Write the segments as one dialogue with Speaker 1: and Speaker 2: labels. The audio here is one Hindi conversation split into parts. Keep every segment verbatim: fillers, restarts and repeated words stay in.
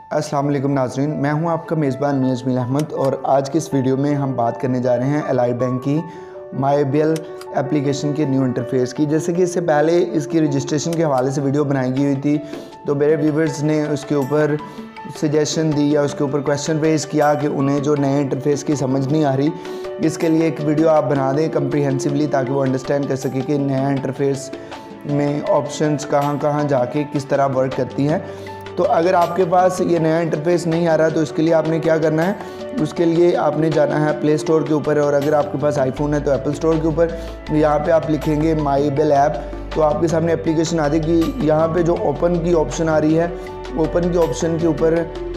Speaker 1: अस्सलाम वालेकुम नाज़रीन, मैं हूं आपका मेज़बान मियां जमील अहमद और आज के इस वीडियो में हम बात करने जा रहे हैं अलाइड बैंक की माई बिल एप्लीकेशन के न्यू इंटरफेस की। जैसे कि इससे पहले इसकी रजिस्ट्रेशन के हवाले से वीडियो बनाई गई हुई थी, तो मेरे व्यूवर्स ने उसके ऊपर सजेशन दी या उसके ऊपर क्वेश्चन रेज़ किया कि उन्हें जो नए इंटरफेस की समझ नहीं आ रही, इसके लिए एक वीडियो आप बना दें कम्प्रीहेंसिवली, ताकि वो अंडरस्टैंड कर सके कि नया इंटरफेस में ऑप्शंस कहाँ कहाँ जाके किस तरह वर्क करती हैं। तो अगर आपके पास ये नया इंटरफेस नहीं आ रहा तो इसके लिए आपने क्या करना है, उसके लिए आपने जाना है प्ले स्टोर के ऊपर, और अगर आपके पास आईफोन है तो एप्पल स्टोर के ऊपर यहाँ पे आप लिखेंगे माई बिल ऐप, तो आपके सामने एप्लीकेशन आ जाएगी। यहाँ पे जो ओपन की ऑप्शन आ रही है, ओपन की ऑप्शन के ऊपर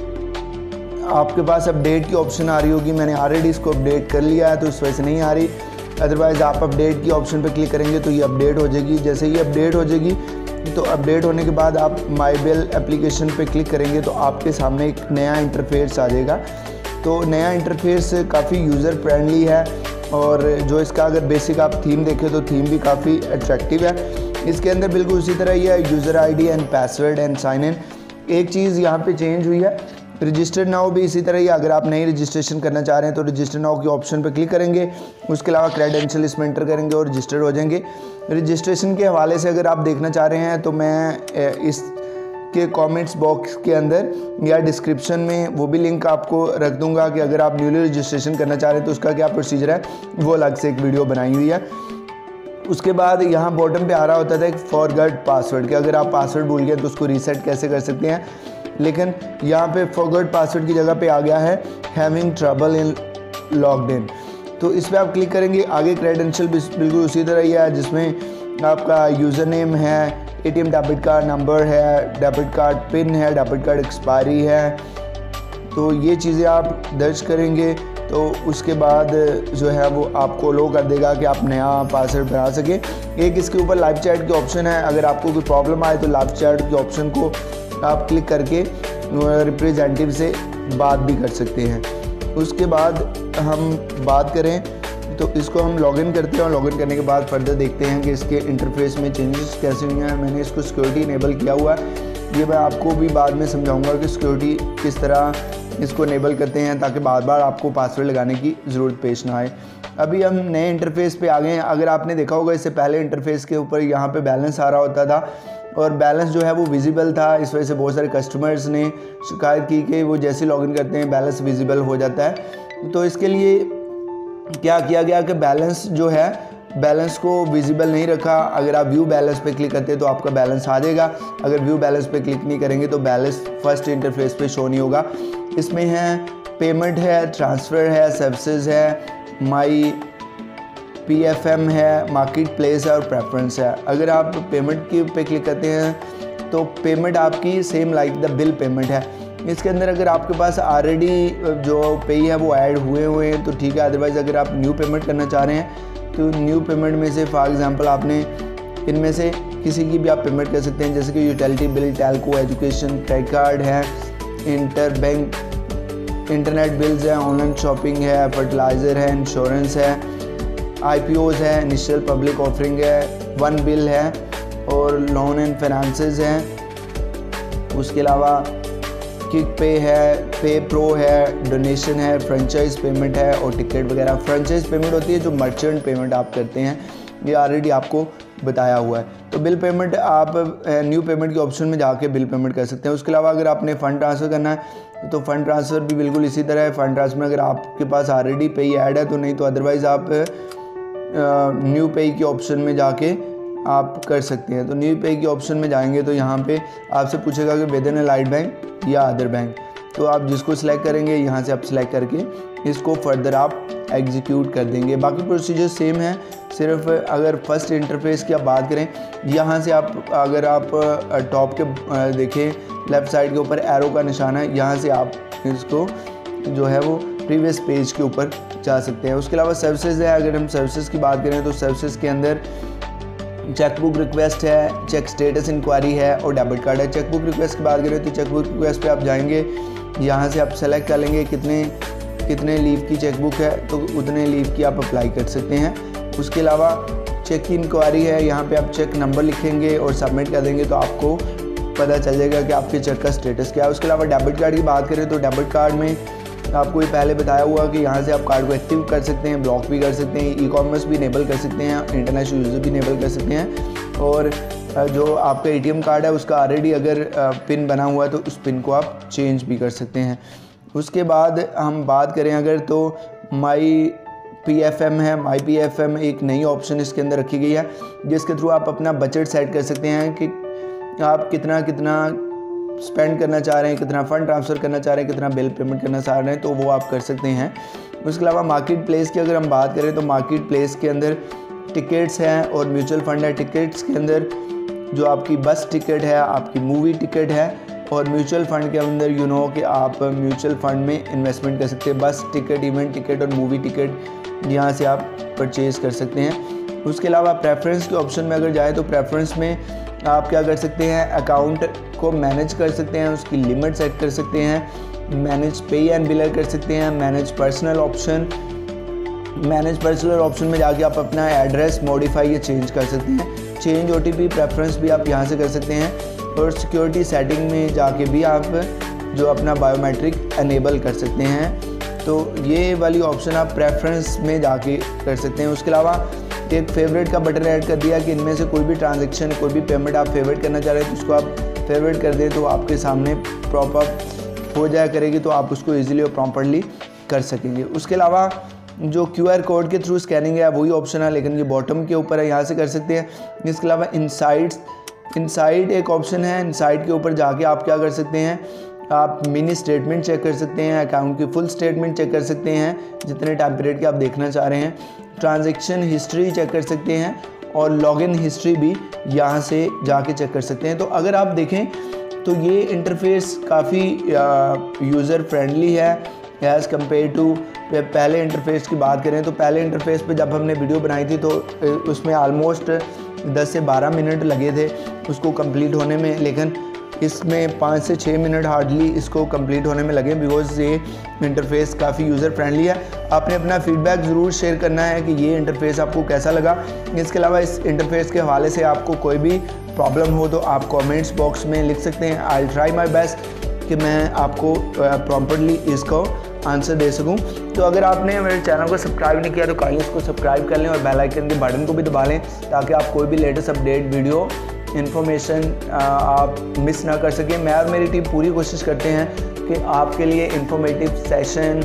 Speaker 1: आपके पास अपडेट की ऑप्शन आ रही होगी। मैंने ऑलरेडी इसको अपडेट कर लिया है तो इस वजह से नहीं आ रही, अदरवाइज़ आप अपडेट की ऑप्शन पर क्लिक करेंगे तो ये अपडेट हो जाएगी। जैसे ये अपडेट हो जाएगी तो अपडेट होने के बाद आप माई बिल एप्लीकेशन पे क्लिक करेंगे तो आपके सामने एक नया इंटरफेस आ जाएगा। तो नया इंटरफेस काफ़ी यूज़र फ्रेंडली है, और जो इसका अगर बेसिक आप थीम देखें तो थीम भी काफ़ी अट्रैक्टिव है। इसके अंदर बिल्कुल उसी तरह ही है, user ID and password and sign in. एक चीज़ यहाँ पे चेंज हुई है, रजिस्टर्ड नाउ भी इसी तरह ही। अगर आप नई रजिस्ट्रेशन करना चाह रहे हैं तो रजिस्टर नाउ के ऑप्शन पर क्लिक करेंगे, उसके अलावा क्रेडेंशियल इसमें एंटर करेंगे और रजिस्टर्ड हो जाएंगे। रजिस्ट्रेशन के हवाले से अगर आप देखना चाह रहे हैं तो मैं इस के कमेंट्स बॉक्स के अंदर या डिस्क्रिप्शन में वो भी लिंक आपको रख दूंगा कि अगर आप न्यूली रजिस्ट्रेशन करना चाह रहे हैं तो उसका क्या प्रोसीजर है, वो अलग से एक वीडियो बनाई हुई है। उसके बाद यहाँ बॉटम पे आ रहा होता था एक फॉरगॉट पासवर्ड, कि अगर आप पासवर्ड भूल गए तो उसको रीसेट कैसे कर सकते हैं, लेकिन यहाँ पे फॉरगॉट पासवर्ड की जगह पे आ गया है having trouble in logged in. तो इस पर आप क्लिक करेंगे। आगे क्रेडेंशियल बिल्कुल उसी तरह ही है, जिसमें आपका यूज़र नेम है, एटीएम डेबिट कार्ड नंबर है, डेबिट कार्ड पिन है, डेबिट कार्ड एक्सपायरी है। तो ये चीज़ें आप दर्ज करेंगे तो उसके बाद जो है वो आपको लो कर देगा कि आप नया पासवर्ड बना सके। एक इसके ऊपर लाइव चैट की ऑप्शन है, अगर आपको कोई प्रॉब्लम आए तो लाइव चैट की ऑप्शन को आप क्लिक करके रिप्रेजेंटेटिव से बात भी कर सकते हैं। उसके बाद हम बात करें तो इसको हम लॉगिन करते हैं, और लॉगिन करने के बाद फर्दर देखते हैं कि इसके इंटरफेस में चेंजेस कैसे हुए हैं। मैंने इसको सिक्योरिटी इनेबल किया हुआ है, ये मैं आपको भी बाद में समझाऊंगा कि सिक्योरिटी किस तरह इसको इनेबल करते हैं ताकि बार बार आपको पासवर्ड लगाने की ज़रूरत पेश ना आए। अभी हम नए इंटरफेस पे आ गए हैं। अगर आपने देखा होगा इससे पहले इंटरफेस के ऊपर यहाँ पे बैलेंस आ रहा होता था, और बैलेंस जो है वो विजिबल था। इस वजह से बहुत सारे कस्टमर्स ने शिकायत की कि वो जैसे लॉगिन करते हैं बैलेंस विजिबल हो जाता है। तो इसके लिए क्या किया गया कि बैलेंस जो है, बैलेंस को विजिबल नहीं रखा। अगर आप व्यू बैलेंस पे क्लिक करते हैं तो आपका बैलेंस आ जाएगा, अगर व्यू बैलेंस पे क्लिक नहीं करेंगे तो बैलेंस फर्स्ट इंटरफेस पे शो नहीं होगा। इसमें है पेमेंट है, ट्रांसफ़र है, सर्विसेज है, माई पी एफ एम है, मार्केट प्लेस है और प्रेफरेंस है। अगर आप पेमेंट की पे क्लिक करते हैं तो पेमेंट आपकी same like the bill payment है। इसके अंदर अगर आपके पास ऑलरेडी जो पे है वो ऐड हुए हुए हैं तो ठीक है, अदरवाइज़ अगर आप न्यू पेमेंट करना चाह रहे हैं तो न्यू पेमेंट में से फॉर एग्जांपल आपने इनमें से किसी की भी आप पेमेंट कर सकते हैं, जैसे कि utility bill, telco, education, credit card है, इंटर बैंक इंटरनेट बिल्स है, ऑनलाइन शॉपिंग है, फर्टिलाइज़र है, इंश्योरेंस है, आई पी ओज़ है, इनिशियल पब्लिक ऑफरिंग है, वन बिल है और लोन एंड फाइनेंसेस हैं। उसके अलावा किक पे है, पे प्रो है, डोनेशन है, फ्रेंचाइज पेमेंट है और टिकट वगैरह। फ्रेंचाइज पेमेंट होती है जो मर्चेंट पेमेंट आप करते हैं, ये ऑलरेडी आपको बताया हुआ है। तो बिल पेमेंट आप न्यू पेमेंट के ऑप्शन में जाके बिल पेमेंट कर सकते हैं। उसके अलावा अगर आपने फ़ंड ट्रांसफ़र करना है तो फ़ंड ट्रांसफ़र भी बिल्कुल इसी तरह है। फ़ंड ट्रांसफ़र में अगर आपके पास ऑलरेडी पे ऐड है तो नहीं, तो अदरवाइज़ आप न्यू पे के ऑप्शन में जाके आप कर सकते हैं। तो न्यू पे के ऑप्शन में जाएंगे तो यहाँ पे आपसे पूछेगा कि विद इन अलाइड बैंक या अदर बैंक, तो आप जिसको सिलेक्ट करेंगे यहाँ से आप सिलेक्ट करके इसको फर्दर आप एग्जीक्यूट कर देंगे। बाकी प्रोसीजर सेम है, सिर्फ अगर फर्स्ट इंटरफेस की आप बात करें, यहाँ से आप अगर आप टॉप के देखें लेफ़्ट साइड के ऊपर एरो का निशान है, यहाँ से आप इसको जो है वो प्रीवियस पेज के ऊपर जा सकते हैं। उसके अलावा सर्विसेज है, अगर हम सर्विसेज की बात करें तो सर्विसेज के अंदर चेकबुक रिक्वेस्ट है, चेक स्टेटस इंक्वायरी है और डेबिट कार्ड है। चेकबुक रिक्वेस्ट की बात करें तो चेकबुक रिक्वेस्ट पे आप जाएंगे, यहाँ से आप सेलेक्ट कर लेंगे कितने कितने लीव की चेकबुक है तो उतने लीव की आप अप्लाई कर सकते हैं। उसके अलावा चेक की इंक्वायरी है, यहाँ पे आप चेक नंबर लिखेंगे और सबमिट कर देंगे तो आपको पता चल जाएगा कि आपके चेक का स्टेटस क्या है। उसके अलावा डेबिट कार्ड की बात करें तो डेबिट कार्ड में आपको ये पहले बताया हुआ कि यहाँ से आप कार्ड को एक्टिव कर सकते हैं, ब्लॉक भी कर सकते हैं, ई कॉमर्स भी इनेबल कर सकते हैं, इंटरनेशनल यूज़र भी इनेबल कर सकते हैं, और जो आपका एटीएम कार्ड है उसका ऑलरेडी अगर पिन बना हुआ है तो उस पिन को आप चेंज भी कर सकते हैं। उसके बाद हम बात करें अगर तो माई पी एफ एम है, माई पी एफ एम एक नई ऑप्शन इसके अंदर रखी गई है जिसके थ्रू आप अपना बजट सेट कर सकते हैं कि आप कितना कितना स्पेंड करना चाह रहे हैं, कितना फ़ंड ट्रांसफ़र करना चाह रहे हैं, कितना बिल पेमेंट करना चाह रहे हैं, तो वो आप कर सकते हैं। उसके अलावा मार्केट प्लेस की अगर हम बात करें तो मार्केट प्लेस के अंदर टिकट्स हैं और म्यूचुअल फ़ंड है। टिकट्स के अंदर जो आपकी बस टिकट है, आपकी मूवी टिकट है, और म्यूचुअल फ़ंड के अंदर यू नो कि आप म्यूचुअल फ़ंड में इन्वेस्टमेंट कर सकते हैं। बस टिकट, इवेंट टिकट और मूवी टिकट यहाँ से आप परचेज़ कर सकते हैं। उसके अलावा प्रेफरेंस के ऑप्शन में अगर जाए तो प्रेफरेंस में आप क्या कर सकते हैं, अकाउंट को मैनेज कर सकते हैं, उसकी लिमिट सेट कर सकते हैं, मैनेज पे एंड बिलर कर सकते हैं, manage personal option manage personal option में जाके आप अपना एड्रेस मॉडिफाई या चेंज कर सकते हैं। चेंज ओटीपी प्रेफरेंस भी आप यहाँ से कर सकते हैं, और सिक्योरिटी सेटिंग में जाके भी आप जो अपना बायोमेट्रिक अनेबल कर सकते हैं। तो ये वाली ऑप्शन आप प्रेफरेंस में जाके कर सकते हैं। उसके अलावा एक फेवरेट का बटन ऐड कर दिया कि इनमें से कोई भी ट्रांजैक्शन, कोई भी पेमेंट आप फेवरेट करना चाह रहे हैं तो उसको आप फेवरेट कर दें तो आपके सामने प्रॉप अप हो जाया करेगी, तो आप उसको ईजिली और प्रॉपरली कर सकेंगे। उसके अलावा जो क्यू आर कोड के थ्रू स्कैनिंग है वही ऑप्शन है, लेकिन ये बॉटम के ऊपर है, यहाँ से कर सकते हैं। इसके अलावा इनसाइड्स इनसाइड एक ऑप्शन है, इनसाइड के ऊपर जाके आप क्या कर सकते हैं, आप मिनी स्टेटमेंट चेक कर सकते हैं, अकाउंट की फुल स्टेटमेंट चेक कर सकते हैं जितने टाइम पीरियड के आप देखना चाह रहे हैं, ट्रांजैक्शन हिस्ट्री चेक कर सकते हैं, और लॉगिन हिस्ट्री भी यहाँ से जाके चेक कर सकते हैं। तो अगर आप देखें तो ये इंटरफेस काफ़ी यूज़र फ्रेंडली है एज़ कम्पेयर टू पहले इंटरफेस की बात करें तो पहले इंटरफेस पे जब हमने वीडियो बनाई थी तो उसमें आलमोस्ट दस से बारह मिनट लगे थे उसको कंप्लीट होने में, लेकिन इसमें पाँच से छः मिनट हार्डली इसको कंप्लीट होने में लगे, बिकॉज ये इंटरफेस काफ़ी यूज़र फ्रेंडली है। आपने अपना फीडबैक ज़रूर शेयर करना है कि ये इंटरफेस आपको कैसा लगा। इसके अलावा इस इंटरफेस के हवाले से आपको कोई भी प्रॉब्लम हो तो आप कमेंट्स बॉक्स में लिख सकते हैं। आई ट्राई माई बेस्ट कि मैं आपको प्रॉपरली इसको आंसर दे सकूं। तो अगर आपने मेरे चैनल को सब्सक्राइब नहीं किया तो काइंडली इसको सब्सक्राइब कर लें और बेल आइकन के बटन को भी दबा लें ताकि आप कोई भी लेटेस्ट अपडेट वीडियो इन्फॉर्मेशन आप मिस ना कर सकें। मैं और मेरी टीम पूरी कोशिश करते हैं कि आपके लिए इंफॉर्मेटिव सेशन,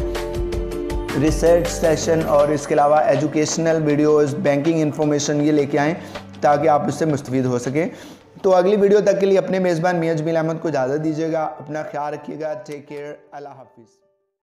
Speaker 1: रिसर्च सेशन और इसके अलावा एजुकेशनल वीडियोस, बैंकिंग इन्फॉर्मेशन ये लेके आएँ ताकि आप उससे मुस्तफ़ीद हो सकें। तो अगली वीडियो तक के लिए अपने मेज़बान मियां जमील अहमद को इजाज़त दीजिएगा। अपना ख्याल रखिएगा। Take care. अल्लाह हाफिज़।